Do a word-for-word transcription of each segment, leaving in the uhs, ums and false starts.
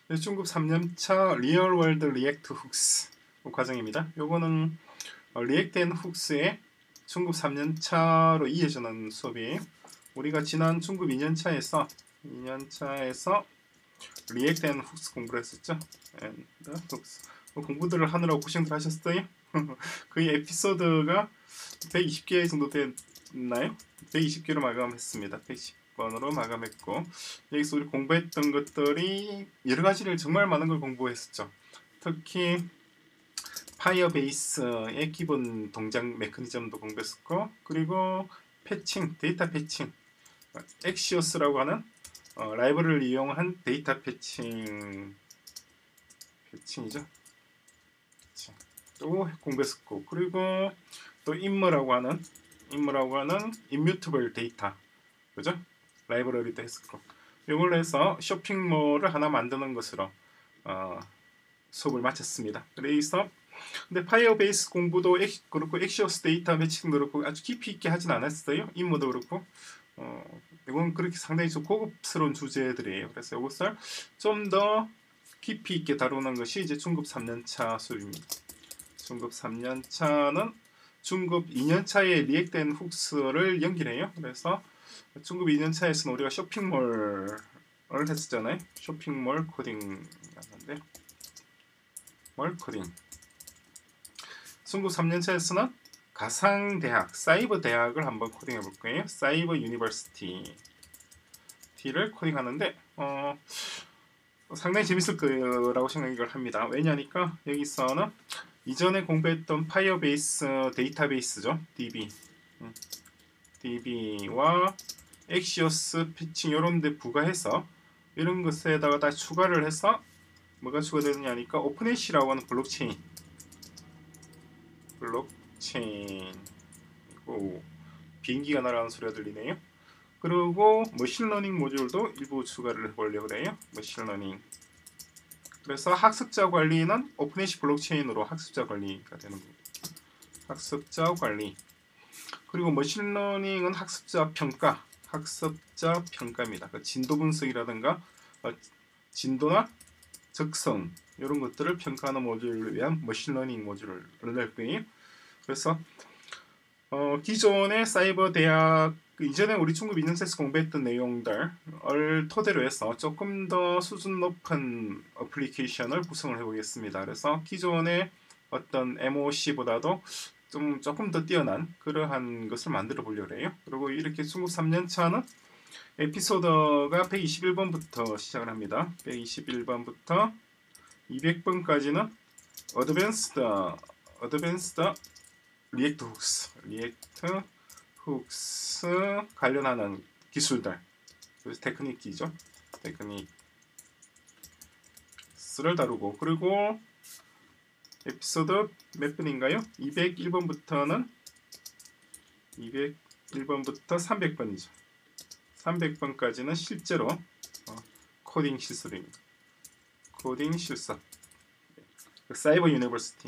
중급 삼 년차 리얼월드 리액트 훅스 과정입니다. 요거는 리액트 앤 훅스의 중급 삼 년차로 이어지는 수업이에요. 우리가 지난 중급 이 년차에서 이 년차에서 리액트 앤 훅스 공부를 했었죠. 앤 훅스 공부들을 하느라고 고생들 하셨어요. 거의 에피소드가 백이십 개 정도 됐나요? 백이십 개로 마감했습니다. 백십 번으로 마감했고, 여기서 우리 공부했던 것들이 여러 가지를 정말 많은 걸 공부했었죠. 특히 파이어베이스의 기본 동작 메커니즘도 공부했었고, 그리고 패칭, 데이터 패칭, 엑시오스라고 하는 어, 라이브러리를 이용한 데이터 패칭 패칭이죠. 또 공부했었고, 그리고 또 임무라고 하는 임무라고 하는 이뮤터블 데이터, 그죠? 라이브러리도 했었고, 이걸 해서 쇼핑몰을 하나 만드는 것으로 어, 수업을 마쳤습니다. 그래서 근데 파이어베이스 공부도 엑, 그렇고 엑시오스 데이터 매칭도 그렇고 아주 깊이 있게 하진 않았어요. 임무도 그렇고 어, 이건 그렇게 상당히 좀 고급스러운 주제들이에요. 그래서 이것을 좀 더 깊이 있게 다루는 것이 이제 중급 삼 년차 수업입니다. 중급 삼 년차는 중급 이 년차의 리액트 앤 훅스를 연결해요. 그래서 중급 이 년차에서는 우리가 쇼핑몰을 했었잖아요. 쇼핑몰 코딩이었는데 몰 코딩. 중급 삼 년차에서는 가상대학, 사이버 대학을 한번 코딩해 볼 거예요. 사이버 유니버시티를 코딩하는데 어, 상당히 재밌을 거라고 생각을 합니다. 왜냐니까 여기서는 이전에 공부했던 파이어베이스 데이터베이스죠. 디비. 디비와 엑시오스 패칭 이런 데 부과해서 이런 것에다가 다 추가를 해서 뭐가 추가되느냐 하니까 오픈해시라고 하는 블록체인 블록체인 오, 비행기가 날아가는 소리가 들리네요. 그리고 머신러닝 모듈도 일부 추가를 해보려고 해요. 머신러닝. 그래서 학습자 관리는 오픈해시 블록체인으로 학습자 관리가 되는 거고, 학습자 관리. 그리고 머신러닝은 학습자 평가, 학습자 평가입니다. 그러니까 진도 분석이라든가 어, 진도나 적성 이런 것들을 평가하는 모듈을 위한 머신러닝 모듈을 낼 거예요. 그래서 어, 기존의 사이버 대학 이전에 우리 중급 이 년차에서 공부했던 내용들을 토대로 해서 조금 더 수준 높은 어플리케이션을 구성을 해보겠습니다. 그래서 기존의 어떤 엠오씨보다도 좀 조금 더 뛰어난 그러한 것을 만들어 보려고 해요. 그리고 이렇게 중급 삼 년차는 에피소드가 백이십일 번부터 시작을 합니다. 백이십일 번부터 이백 번까지는 어드밴스드 어드밴스드 리액트 훅스 리액트 훅스 관련하는 기술들, 그래서 테크닉이죠. 테크닉스를 다루고, 그리고 에피소드 몇 번인가요? 이백일 번부터는 이백일 번부터 삼백 번이죠. 삼백 번까지는 실제로 어, 코딩 실습입니다. 코딩 실습. 사이버 유니버시티.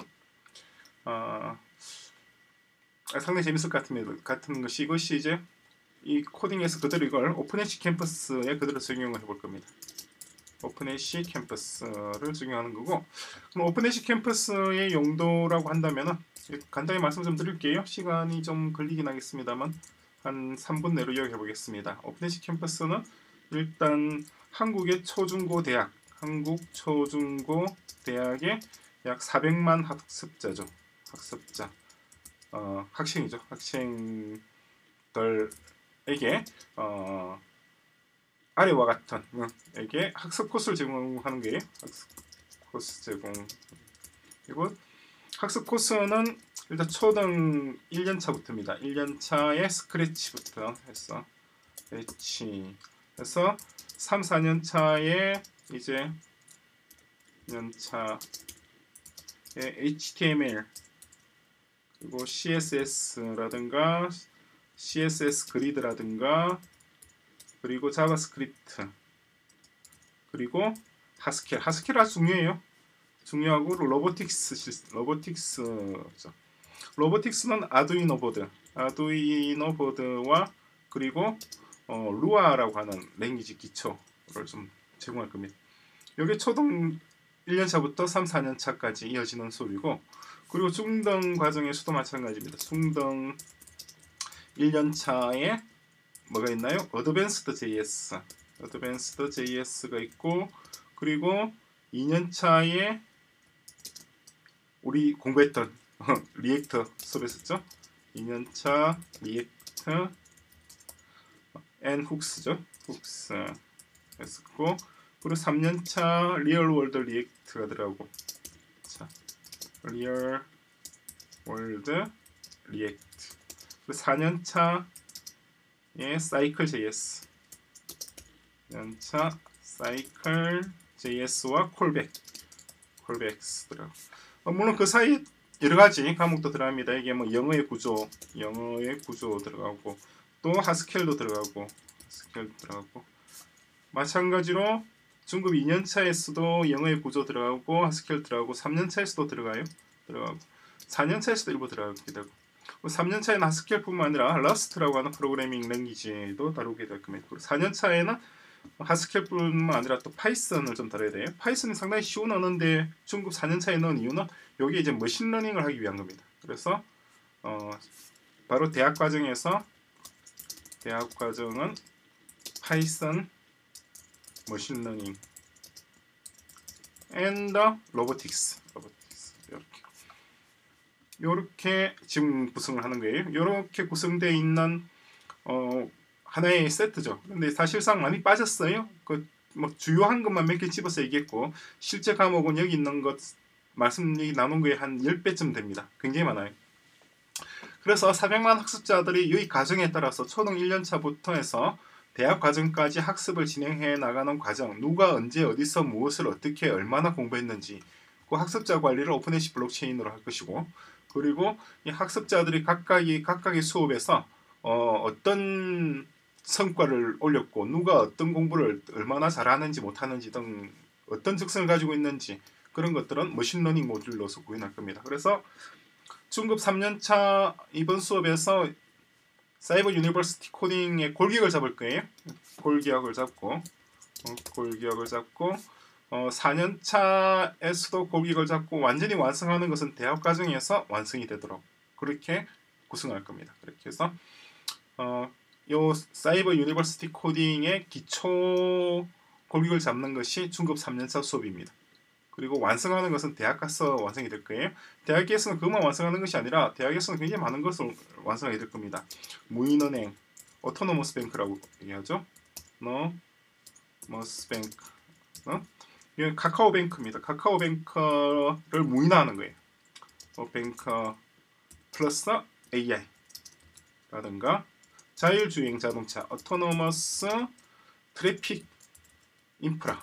어, 상당히 재밌을 것 같은, 같은 것이 이것이 이제 이 코딩에서 그대로 이걸 오픈해시 캠퍼스에 그대로 적용을 해볼 겁니다. 오픈해시 캠퍼스를 적용하는 거고, 그럼 오픈해시 캠퍼스의 용도라고 한다면은 간단히 말씀 좀 드릴게요. 시간이 좀 걸리긴 하겠습니다만 한 삼 분 내로 이야기해 보겠습니다. 오픈해시 캠퍼스는 일단 한국의 초중고 대학, 한국 초중고 대학의 약 사백만 학습자죠. 학습자. 어, 학생이죠. 학생들에게 어, 아래와 같은 어, 에게 학습 코스를 제공하는 게 학습 코스 제공. 그리고 학습 코스는 일단 초등 일 년차부터입니다. 일 년차의 스크래치부터 해서 스크래치 해서 삼, 사 년차에 이제 년차의 에이치티엠엘 그리고 씨에스에스라든가 씨에스에스 그리드라든가 그리고 자바스크립트 그리고 하스켈 하스켈 아주 중요해요. 중요하고 로보틱스 로보틱스죠. 로보틱스는 아두이노 보드 아두이노 보드와 그리고 어, 루아라고 하는 랭귀지 기초를 좀 제공할 겁니다. 이게 초등 일 년차부터 삼, 사 년차까지 이어지는 수업이고, 그리고 중등 과정에서도 마찬가지입니다. 중등 일 년차에 뭐가 있나요? 어드밴스드 제이에스, 어드밴스드 제이에스가 있고, 그리고 이 년차에 우리 공부했던 리액터 수업했었죠. 이 년차 리액터 앤 훅스죠. 훅스 했었고, 그리고 삼 년차 리얼 월드 리액트가 들어가고, 자, 리얼 월드 리액트. 그리고 사 년차에 사이클 제이에스, 사 년차 사이클 제이에스와 콜백, 콜백스 들어가고, 어, 물론 그 사이 여러 가지 과목도 들어갑니다. 이게 뭐 영어의 구조, 영어의 구조 들어가고, 또 하스켈도 들어가고, 하스켈도 들어가고, 마찬가지로 중급 이 년차에서도 영어의 구조 들어가고, 하스켈 들어가고, 삼 년차에서도 들어가요. 들어가고, 사 년차에서도 일부 들어가게 되고, 삼 년차에는 하스켈뿐만 아니라 러스트라고 하는 프로그래밍 랭귀지도 다루게 될 겁니다. 그리고 사 년차에는 하스켈뿐만 아니라 또 파이썬을 좀 다뤄야 돼요. 파이썬이 상당히 쉬운 언어인데 중급 사 년차에 넣은 이유는 여기 이제 머신러닝을 하기 위한 겁니다. 그래서 어, 바로 대학 과정에서 대학 과정은 파이썬, 머신러닝, and robotics, robotics 이렇게 이렇게 지금 구성을 하는 거예요. 이렇게 구성되어 있는 어, 하나의 세트죠. 근데 사실상 많이 빠졌어요. 그 뭐 주요한 것만 몇 개 집어서 얘기했고, 실제 과목은 여기 있는 것 말씀 나눈 거에 한 십 배쯤 됩니다. 굉장히 많아요. 그래서 사백만 학습자들이 이 과정에 따라서 초등 일 년차부터 해서 대학 과정까지 학습을 진행해 나가는 과정, 누가 언제 어디서 무엇을 어떻게 얼마나 공부했는지, 그 학습자 관리를 오픈에시 블록체인으로 할 것이고, 그리고 이 학습자들이 각각이 각각의 수업에서 어, 어떤 성과를 올렸고, 누가 어떤 공부를 얼마나 잘하는지 못하는지 등 어떤 특성을 가지고 있는지, 그런 것들은 머신러닝 모듈로서 구현할 겁니다. 그래서 중급 삼 년차 이번 수업에서 사이버 유니버시티 코딩의 골격을 잡을 거예요. 골격을 잡고 어, 골격을 잡고 어, 사 년차에서도 골격을 잡고, 완전히 완성하는 것은 대학 과정에서 완성이 되도록 그렇게 구성할 겁니다. 그렇게 해서 어, 요 사이버 유니버시티 코딩의 기초 골격을 잡는 것이 중급 삼 년차 수업입니다. 그리고 완성하는 것은 대학 가서 완성이 될 거예요. 대학에서는 그것만 완성하는 것이 아니라 대학에서는 굉장히 많은 것을 완성하게 될 겁니다. 무인은행, 오토노머스 뱅크라고 얘기하죠. 노머스 뱅크. 어? 이건 카카오뱅크입니다. 카카오뱅크를 무인화하는 거예요. 어, 뱅크 플러스 에이아이 라든가 자율주행 자동차, 오토노머스 트래픽 인프라,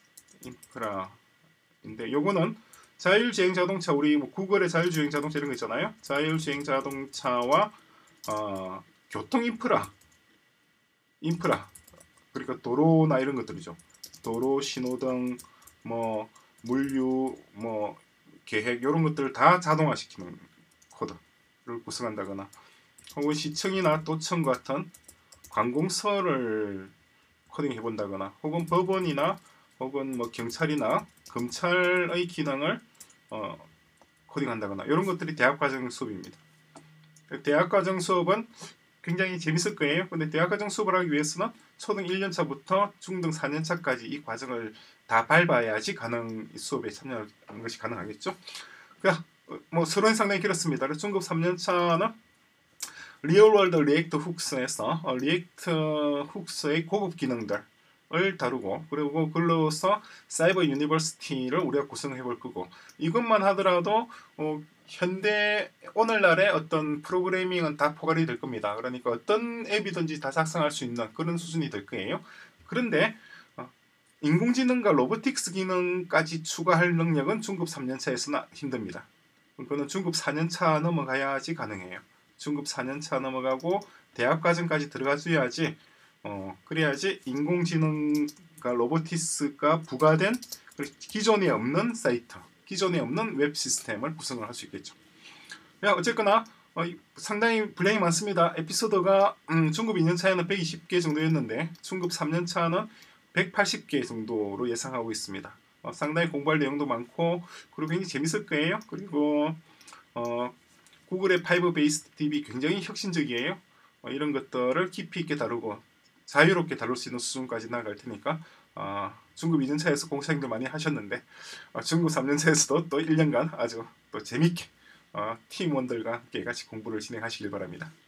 인프라인데 요거는 자율주행 자동차, 우리 뭐 구글의 자율주행 자동차 이런 거 있잖아요. 자율주행 자동차와 어, 교통 인프라, 인프라, 그러니까 도로나 이런 것들이죠. 도로, 신호등, 뭐 물류, 뭐 계획 이런 것들을 다 자동화시키는 코드를 구성한다거나, 혹은 시청이나 도청 같은 관공서를 코딩해 본다거나, 혹은 법원이나 혹은 뭐 경찰이나 검찰의 기능을 어, 코딩한다거나, 이런 것들이 대학과정 수업입니다. 대학과정 수업은 굉장히 재밌을 거예요. 근데 대학과정 수업을 하기 위해서는 초등 일 년차부터 중등 사 년차까지 이 과정을 다 밟아야지 가능, 수업에 참여하는 것이 가능하겠죠. 그러니까 뭐 서론이 상당히 길었습니다. 중급 삼 년차는 리얼월드 리액트 훅스에서 어, 리액트 훅스의 고급 기능들을 다루고, 그리고 그로서 사이버 유니버시티를 우리가 구성해 볼 거고, 이것만 하더라도 어, 현대 오늘날의 어떤 프로그래밍은 다 포괄이 될 겁니다. 그러니까 어떤 앱이든지 다 작성할 수 있는 그런 수준이 될 거예요. 그런데 어, 인공지능과 로보틱스 기능까지 추가할 능력은 중급 삼 년차에서는 힘듭니다. 그거는 중급 사 년차 넘어가야지 가능해요. 중급 사 년차 넘어가고 대학 과정까지 들어가줘야지 어, 그래야지 인공지능과 로보티스가 부과된 기존에 없는 사이트, 기존에 없는 웹 시스템을 구성을 할 수 있겠죠. 야, 어쨌거나 어, 상당히 분량이 많습니다. 에피소드가 음, 중급 이 년차에는 백이십 개 정도였는데 중급 삼 년차는 백팔십 개 정도로 예상하고 있습니다. 어, 상당히 공부할 내용도 많고 그리고 굉장히 재밌을 거예요. 그리고 어, 구글의 파이브 베이스 디비 굉장히 혁신적이에요. 어, 이런 것들을 깊이 있게 다루고 자유롭게 다룰 수 있는 수준까지 나갈 테니까 어, 중급 이 년차에서 공사행도 많이 하셨는데 어, 중급 삼 년차에서도 또 일 년간 아주 또 재밌게 어, 팀원들과 함께 같이 공부를 진행하시길 바랍니다.